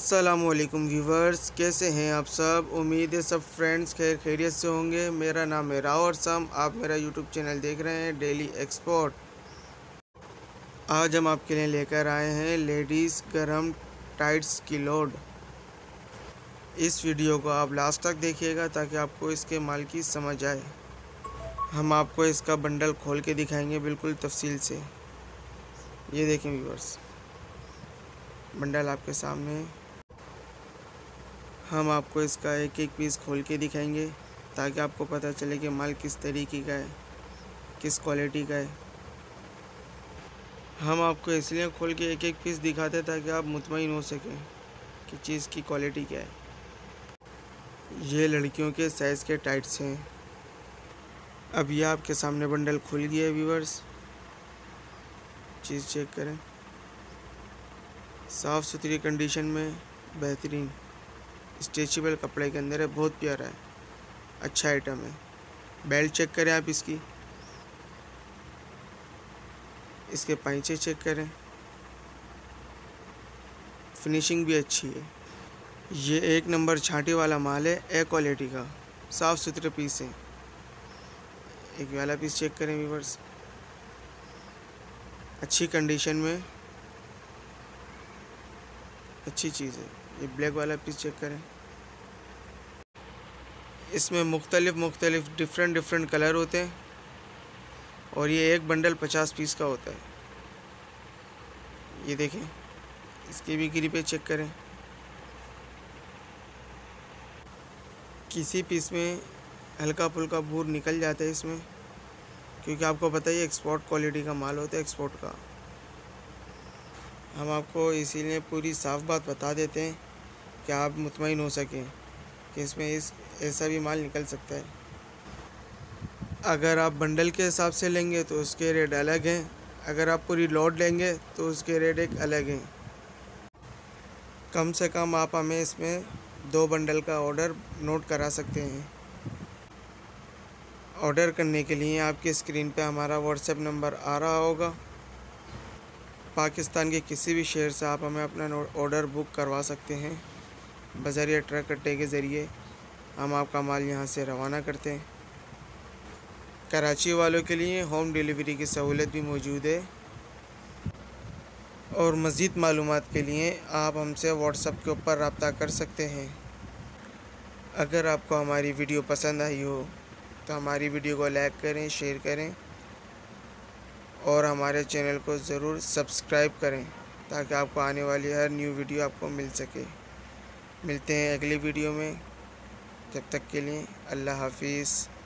अस्सलामुअलैकुम व्यूवर्स, कैसे हैं आप सब। उम्मीद है सब फ्रेंड्स खैरियत से होंगे। मेरा नाम है राव और सम, आप मेरा यूट्यूब चैनल देख रहे हैं डेली एक्सपोर्ट। आज हम आपके लिए लेकर आए हैं लेडीज़ गरम टाइट्स की लोड। इस वीडियो को आप लास्ट तक देखिएगा ताकि आपको इसके माल की समझ आए। हम आपको इसका बंडल खोल के दिखाएंगे बिल्कुल तफसील से। ये देखें व्यूवर्स, बंडल आपके सामने है। हम आपको इसका एक एक पीस खोल के दिखाएंगे ताकि आपको पता चले कि माल किस तरीके का है, किस क्वालिटी का है। हम आपको इसलिए खोल के एक एक पीस दिखाते हैं ताकि आप मुतमईन हो सकें कि चीज़ की क्वालिटी क्या है। ये लड़कियों के साइज़ के टाइट्स हैं। अब ये आपके सामने बंडल खुल गया है व्यूवर्स, चीज़ चेक करें। साफ़ सुथरी कंडीशन में बेहतरीन स्ट्रेचेबल कपड़े के अंदर है, बहुत प्यारा है, अच्छा आइटम है। बेल्ट चेक करें आप इसके पाइचे चेक करें, फिनिशिंग भी अच्छी है। ये एक नंबर छांटी वाला माल है, ए क्वालिटी का, साफ़ सुथरे पीस है। एक वाला पीस चेक करें व्यूवर्स, अच्छी कंडीशन में अच्छी चीज़ है। ये ब्लैक वाला पीस चेक करें, इसमें मुख्तलिफ डिफरेंट कलर होते हैं और ये एक बंडल 50 पीस का होता है। ये देखें, इसकी भी ग्रिपें चेक करें। किसी पीस में हल्का फुल्का भूर निकल जाता है इसमें, क्योंकि आपको पता ही एक्सपोर्ट क्वालिटी का माल होता है एक्सपोर्ट का। हम आपको इसीलिए पूरी साफ़ बात बता देते हैं कि आप मुतमईन हो सकें कि इसमें ऐसा भी माल निकल सकता है। अगर आप बंडल के हिसाब से लेंगे तो उसके रेट अलग हैं, अगर आप पूरी लोड लेंगे तो उसके रेट एक अलग हैं। कम से कम आप हमें इसमें 2 बंडल का ऑर्डर नोट करा सकते हैं। ऑर्डर करने के लिए आपकी स्क्रीन पे हमारा व्हाट्सएप नंबर आ रहा होगा। पाकिस्तान के किसी भी शहर से आप हमें अपना ऑर्डर बुक करवा सकते हैं। बज़रिया ट्रक अड्डे के ज़रिए हम आपका माल यहाँ से रवाना करते हैं। कराची वालों के लिए होम डिलीवरी की सहूलत भी मौजूद है। और मज़ीद मालूमात के लिए आप हमसे व्हाट्सएप के ऊपर रब्ता कर सकते हैं। अगर आपको हमारी वीडियो पसंद आई हो तो हमारी वीडियो को लाइक करें, शेयर करें और हमारे चैनल को ज़रूर सब्सक्राइब करें ताकि आपको आने वाली हर न्यू वीडियो आपको मिल सके। मिलते हैं अगली वीडियो में, जब तक के लिए अल्लाह हाफिज़।